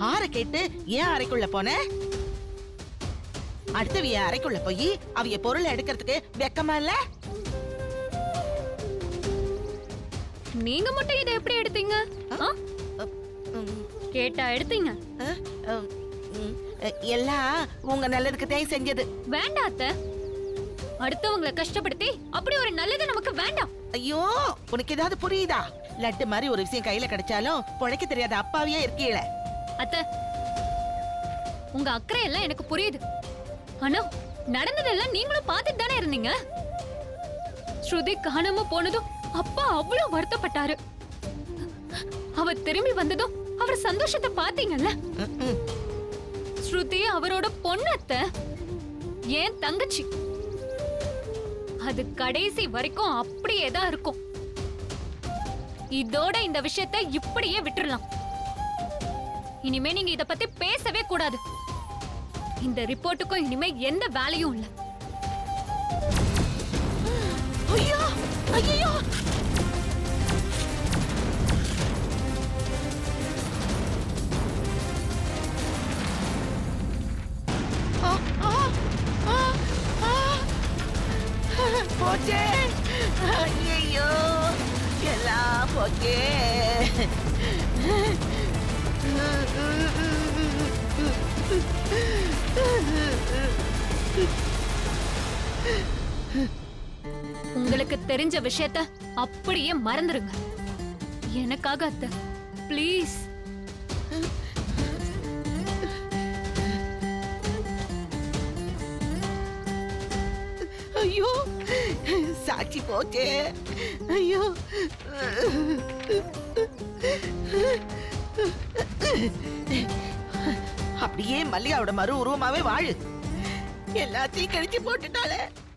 ஆற கேட்டு ஏன் அறைக்குள்ள போன? அடுத்தவிய அறைக்குள்ள போய் அவிய பொருளை எடுக்கிறதுக்கு வெக்கமா இல்ல? நீங்க மட்டும் இதை எப்படி எடுத்தீங்க? கேட்டா எடுத்தீங்க? எல்லாம் உங்க நல்லதுக்கு தான் செஞ்சது. வேண்டாம் அத்தை, அடுத்தவங்களை கஷ்டப்படுத்தி அப்படி ஒரு நல்லது நமக்கு வேண்டாம். ஐயோ, உனக்கு ஏதாவது புரியுதா? லட்டு மாதிரி ஒரு விஷயம் கையில கிடைச்சாலும் பொழைக்க தெரியாத அப்பாவியா இருக்கீல. அத்தை, உங்க அக்கறை எல்லாம் எனக்கு புரியுது. ஆனா நடந்ததெல்லாம் நீங்களும் பார்த்துட்டு தானே இருந்தீங்க. ஸ்ருதி காணாம போனதும் அப்பா அவ்வளவு வருத்தப்பட்டாரு. அவ திரும்பி வந்ததும் அவர் சந்தோஷத்தை பாத்தீங்கல்ல? ஸ்ருதி அவரோட பொண்ணத்த, ஏன் தங்கச்சி. அது கடைசி வரைக்கும் அப்படியே தான் இருக்கும். இதோட இந்த விஷயத்தை இப்படியே விட்டுறலாம். இனிமே நீங்க இத பத்தி பேசவே கூடாது. இந்த ரிப்போர்ட்டுக்கும் இனிமே எந்த வேலையும் இல்ல. ஐயோ ஐயோ, போச்சே. ஐயோ, எல்லாம் போச்சே. உங்களுக்கு தெரிஞ்ச விஷயத்த அப்படியே மறந்துருங்க. எனக்காக அத்தை, ப்ளீஸ். ஐயோ, சாட்சி போச்சே. ஐயோ, அப்படியே மல்லிகாவோட மறு உருவமாவே வாழு. எல்லாத்தையும் கழிச்சு போட்டுட்டாலே.